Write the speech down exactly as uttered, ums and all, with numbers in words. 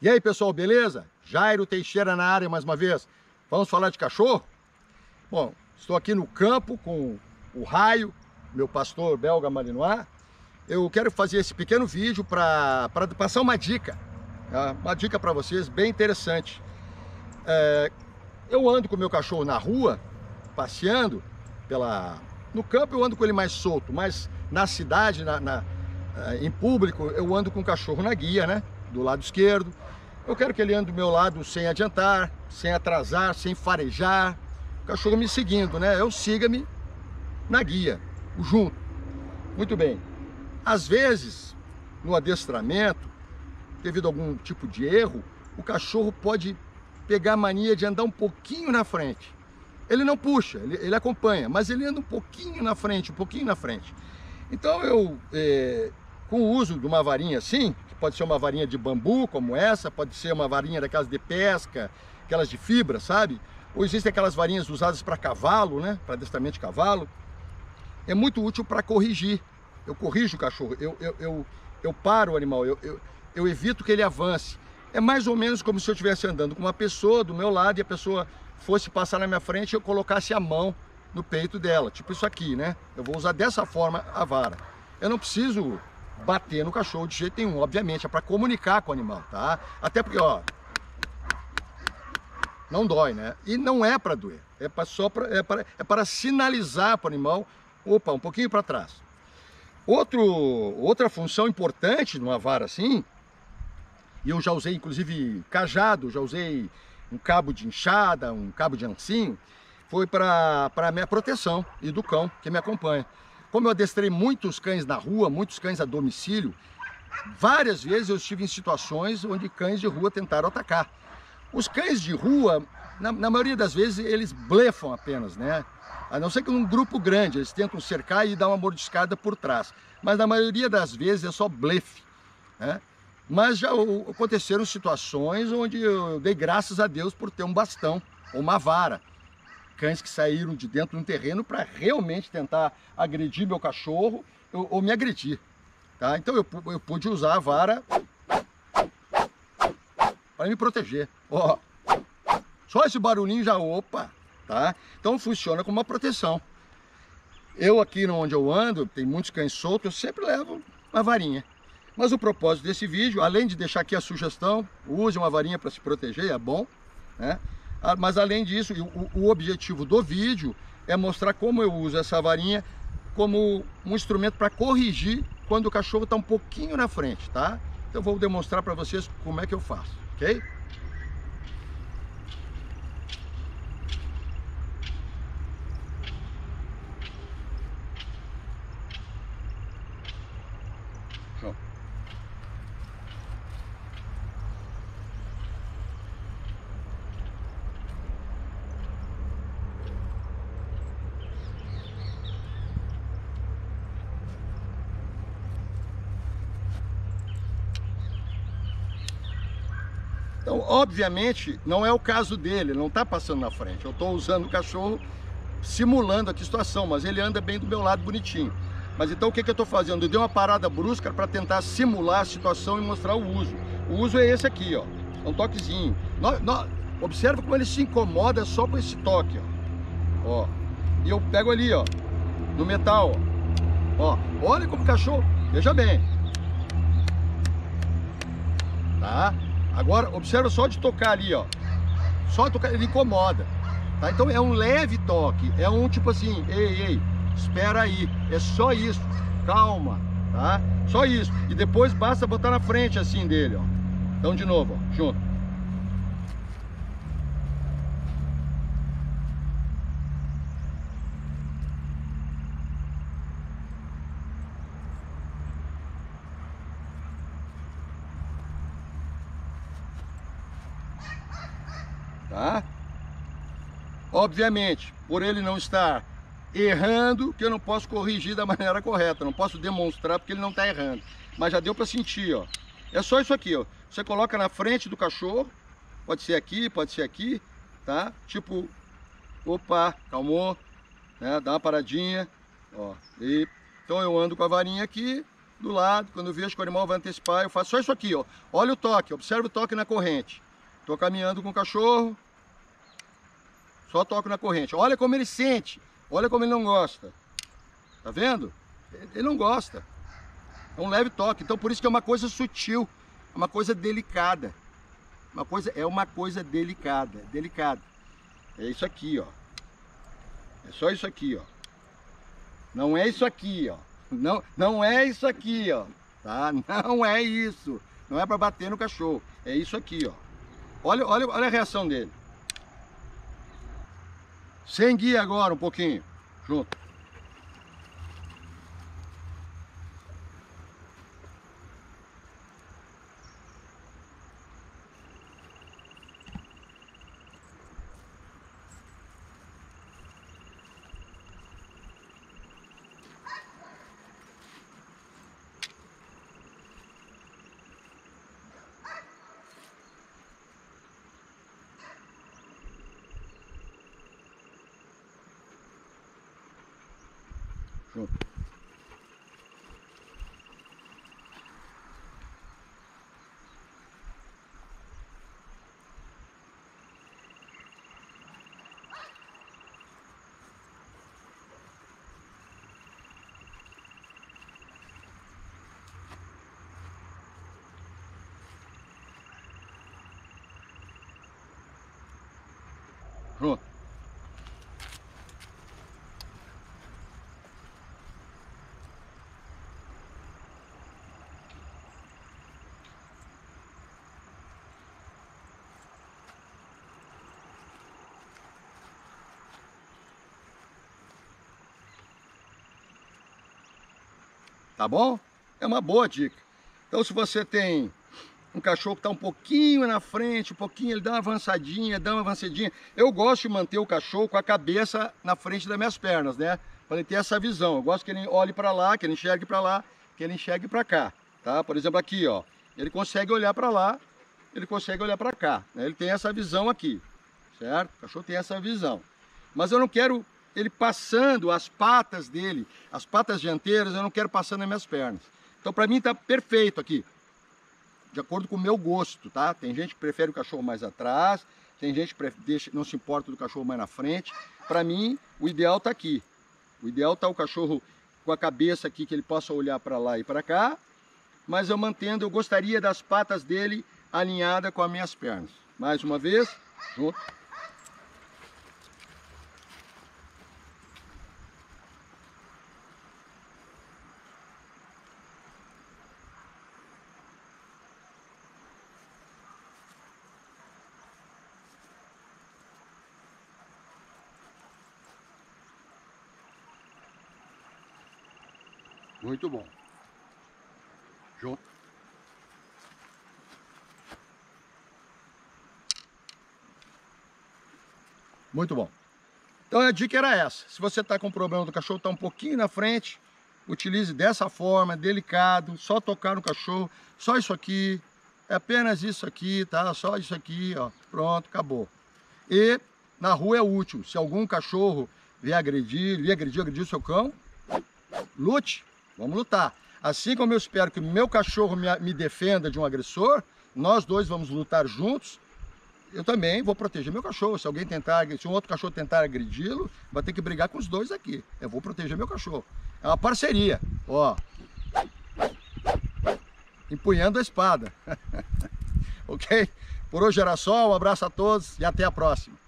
E aí, pessoal, beleza? Jairo Teixeira na área mais uma vez. Vamos falar de cachorro? Bom, estou aqui no campo com o Raio, meu pastor belga malinois. Eu quero fazer esse pequeno vídeo para passar uma dica, tá? Uma dica para vocês bem interessante. É, eu ando com o meu cachorro na rua, passeando pela... No campo eu ando com ele mais solto, mas na cidade, na, na, em público, eu ando com o cachorro na guia, né? Do lado esquerdo. Eu quero que ele ande do meu lado sem adiantar, sem atrasar, sem farejar. O cachorro me seguindo, né? Eu siga-me na guia, junto. Muito bem. Às vezes, no adestramento, devido a algum tipo de erro, o cachorro pode pegar a mania de andar um pouquinho na frente. Ele não puxa, ele, ele acompanha, mas ele anda um pouquinho na frente, um pouquinho na frente. Então eu, é, com o uso de uma varinha assim, que pode ser uma varinha de bambu como essa, pode ser uma varinha daquelas de pesca, aquelas de fibra, sabe? Ou existem aquelas varinhas usadas para cavalo, né? Para adestramento de cavalo. É muito útil para corrigir. Eu corrijo o cachorro, eu, eu, eu, eu paro o animal, eu, eu, eu evito que ele avance. É mais ou menos como se eu estivesse andando com uma pessoa do meu lado e a pessoa fosse passar na minha frente e eu colocasse a mão no peito dela, tipo isso aqui, né? Eu vou usar dessa forma a vara. Eu não preciso bater no cachorro de jeito nenhum, obviamente, é para comunicar com o animal, tá? Até porque, ó, não dói, né? E não é para doer, é pra, só pra, é para é para sinalizar para o animal, opa, um pouquinho para trás. Outro, outra função importante numa vara assim, e eu já usei inclusive cajado, já usei um cabo de enxada, um cabo de ancinho, foi para a minha proteção e do cão que me acompanha. Como eu adestrei muitos cães na rua, muitos cães a domicílio, várias vezes eu estive em situações onde cães de rua tentaram atacar. Os cães de rua, na, na maioria das vezes, eles blefam apenas, né? A não ser que num grupo grande, eles tentam cercar e dar uma mordiscada por trás. Mas na maioria das vezes é só blefe, né? Mas já aconteceram situações onde eu dei graças a Deus por ter um bastão ou uma vara. Cães que saíram de dentro de um terreno para realmente tentar agredir meu cachorro ou, ou me agredir, tá? Então eu, eu pude usar a vara para me proteger. Ó, só esse barulhinho já, opa, tá? Então funciona como uma proteção. Eu aqui onde eu ando, tem muitos cães soltos, eu sempre levo uma varinha. Mas o propósito desse vídeo, além de deixar aqui a sugestão, use uma varinha para se proteger, é bom, né? Mas além disso, o, o objetivo do vídeo é mostrar como eu uso essa varinha como um instrumento para corrigir quando o cachorro está um pouquinho na frente, tá? Então eu vou demonstrar para vocês como é que eu faço, ok? Show. Então, obviamente, não é o caso dele, ele não está passando na frente. Eu estou usando o cachorro, simulando aqui a situação, mas ele anda bem do meu lado, bonitinho. Mas então o que, que eu estou fazendo? Eu dei uma parada brusca para tentar simular a situação e mostrar o uso. O uso é esse aqui, ó. É um toquezinho. No, no, observa como ele se incomoda só com esse toque, ó. Ó. E eu pego ali, ó, no metal, ó. Ó, olha como o cachorro, veja bem. Tá? Agora, observa só de tocar ali, ó. Só de tocar, ele incomoda. Tá? Então é um leve toque. É um tipo assim, ei, ei, espera aí. É só isso. Calma, tá? Só isso. E depois basta botar na frente assim dele, ó. Então de novo, ó, junto. Tá? Obviamente, por ele não estar errando, que eu não posso corrigir da maneira correta, não posso demonstrar porque ele não está errando. Mas já deu para sentir, ó. É só isso aqui, ó. Você coloca na frente do cachorro, pode ser aqui, pode ser aqui, tá? Tipo, opa, calmou, né? Dá uma paradinha, ó. E, então eu ando com a varinha aqui do lado, quando eu vejo que o animal vai antecipar, eu faço só isso aqui, ó. Olha o toque, observa o toque na corrente. Estou caminhando com o cachorro, só toco na corrente. Olha como ele sente, olha como ele não gosta. Tá vendo? Ele não gosta. É um leve toque, então por isso que é uma coisa sutil, é uma coisa delicada. Uma coisa, é uma coisa delicada, delicada. É isso aqui, ó. É só isso aqui, ó. Não é isso aqui, ó. Não, não é isso aqui, ó. Tá? Não é isso. Não é para bater no cachorro. É isso aqui, ó. Olha, olha, olha a reação dele. Sem guia agora um pouquinho. Junto. Junto. Pronto. Tá bom? É uma boa dica. Então, se você tem um cachorro que está um pouquinho na frente, um pouquinho, ele dá uma avançadinha, dá uma avançadinha. Eu gosto de manter o cachorro com a cabeça na frente das minhas pernas, né? Para ele ter essa visão. Eu gosto que ele olhe para lá, que ele enxergue para lá, que ele enxergue para cá, tá? Por exemplo, aqui, ó. Ele consegue olhar para lá, ele consegue olhar para cá, né? Ele tem essa visão aqui, certo? O cachorro tem essa visão. Mas eu não quero ele passando as patas dele, as patas dianteiras, eu não quero passando nas minhas pernas. Então, para mim, tá perfeito aqui. De acordo com o meu gosto, tá? Tem gente que prefere o cachorro mais atrás, tem gente que deixa, não se importa do cachorro mais na frente. Para mim, o ideal tá aqui. O ideal tá o cachorro com a cabeça aqui, que ele possa olhar para lá e para cá, mas eu mantendo, eu gostaria das patas dele alinhadas com as minhas pernas. Mais uma vez, junto. Muito bom. Junto. Muito bom. Então a dica era essa. Se você está com o problema do cachorro estar tá um pouquinho na frente, utilize dessa forma, delicado, só tocar no cachorro, só isso aqui, é apenas isso aqui, tá? Só isso aqui, ó. Pronto, acabou. E na rua é útil. Se algum cachorro vier agredir, lhe agredir, agredir o seu cão, lute. Vamos lutar. Assim como eu espero que o meu cachorro me, me defenda de um agressor, nós dois vamos lutar juntos. Eu também vou proteger meu cachorro. Se alguém tentar, se um outro cachorro tentar agredi-lo, vai ter que brigar com os dois aqui. Eu vou proteger meu cachorro. É uma parceria. Ó. Empunhando a espada. Ok? Por hoje era só. Um abraço a todos e até a próxima.